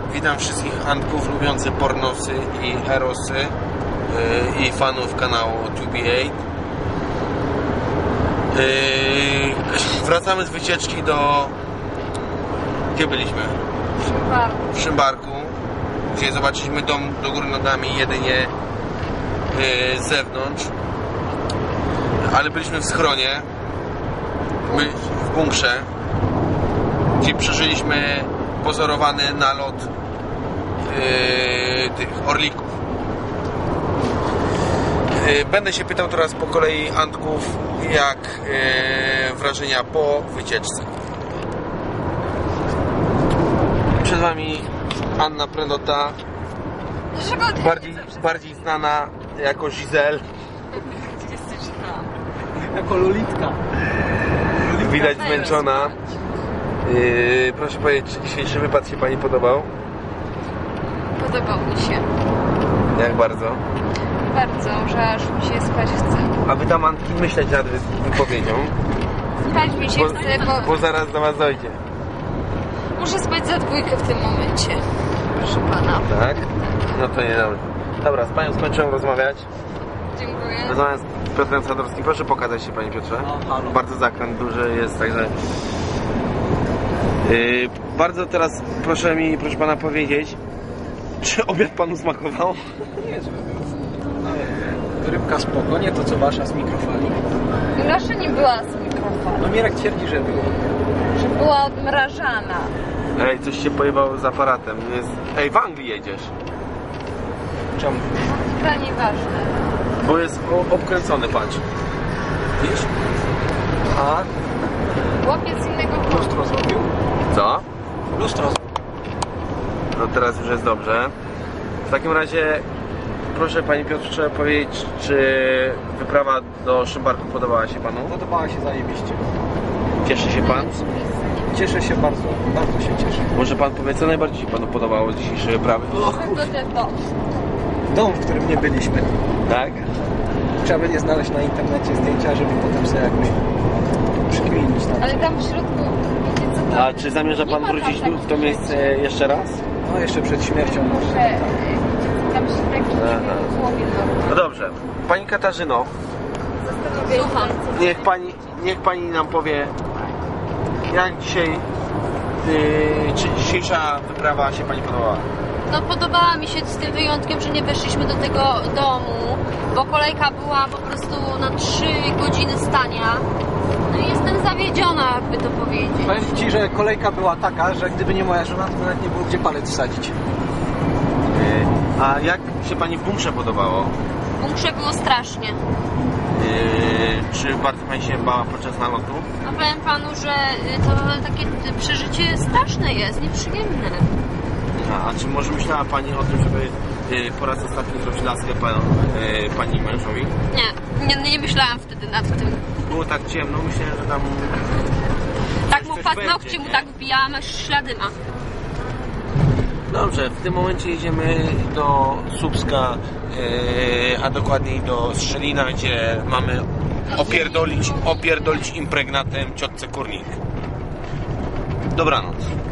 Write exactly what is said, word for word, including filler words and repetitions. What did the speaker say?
Witam wszystkich Antków lubiących pornosy i erosy yy, i fanów kanału two B eight. Yy, wracamy z wycieczki do... Gdzie byliśmy? Szymbarku. W Szymbarku, gdzie zobaczyliśmy dom do góry nogami jedynie yy, z zewnątrz. Ale byliśmy w schronie, my w bunkrze, gdzie przeżyliśmy pozorowany nalot yy, tych orlików. Yy, będę się pytał teraz po kolei Antków, jak yy, wrażenia po wycieczce. Przed wami Anna Prenota, bardziej, bardziej znana jako Giselle. Jako Lolitka. Widać zmęczona. Yy, proszę powiedzieć, czy dzisiejszy wypad się Pani podobał? Podobał mi się. Jak bardzo? Bardzo, że aż mi się spać chce. A Wy tam, Antki, myśleć nad wypowiedzią, Spać mi się bo, chce, bo... bo zaraz do Was dojdzie. Muszę spać za dwójkę w tym momencie. Proszę Pana. Tak? No to nie dobrze. Dobra, z Panią skończyłem rozmawiać. Dziękuję. Rozmawiam z Piotrem Sadorskim. Proszę pokazać się, Panie Piotrze. No, halo. Bardzo zakręt duży jest, także... Yy, bardzo teraz proszę mi, proszę Pana, powiedzieć, czy obiad Panu smakował? Niezły był. Ale rybka spoko, nie to co wasza z mikrofali. Nasza nie była z mikrofonu. No Mirek twierdzi, że było. Że była odmrażana. Ej, coś się pojebało z aparatem. Jest... Ej, w Anglii jedziesz. Czemu? Chyba nieważne. Bo jest o, obkręcony, patrz. Widzisz? A Chłopiec innego koloru. lustro zrobił? Co? Lustro zrobił. No teraz już jest dobrze. W takim razie proszę Panie Piotrze powiedzieć, czy wyprawa do Szymbarku podobała się Panu? Podobała się zajebiście. Cieszy się Pan? Cieszę się bardzo, bardzo się cieszę. Może Pan powie, co najbardziej się Panu podobało z dzisiejszej wyprawy? O, Tylko ten dom. Dom, w którym nie byliśmy. tak? Trzeba będzie znaleźć na internecie zdjęcia, żeby potem sobie jakby przykminić tam. Ale tam w środku, wiecie co tam? A czy zamierza Pan Nie ma tam wrócić takich w to miejsce rzeczy. jeszcze raz? No jeszcze przed śmiercią może. Że y, tam się taki Aha. złomie No dobrze. Pani Katarzyno, Słucham. niech Pani, niech Pani nam powie, jak dzisiaj, yy, czy dzisiejsza wyprawa się Pani podobała? No podobała mi się z tym wyjątkiem, że nie weszliśmy do tego domu, bo kolejka była po prostu na trzy godziny stania. No i jestem zawiedziona, jakby to powiedzieć. Powiem Ci, że kolejka była taka, że gdyby nie moja żona, to nawet nie było gdzie palec wsadzić. Yy, a jak się Pani w bunkrze podobało? W bunkrze było strasznie. Yy, czy bardzo Pani się bała podczas nalotu? No powiem panu, że y, to takie y, przeżycie straszne jest, nieprzyjemne. A, a czy może myślała Pani o tym, żeby yy, po raz ostatni zrobić laskę pan, yy, Pani mężowi? Nie, nie, nie myślałam wtedy nad tym. Było tak ciemno, myślę, że tam... Tak coś mu będzie, paznokcie mu nie? tak wbijałam, aż ślady ma. Dobrze, w tym momencie jedziemy do Słupska, yy, a dokładniej do Strzelina, gdzie mamy opierdolić, opierdolić impregnatem ciotce Kurnik. Dobranoc.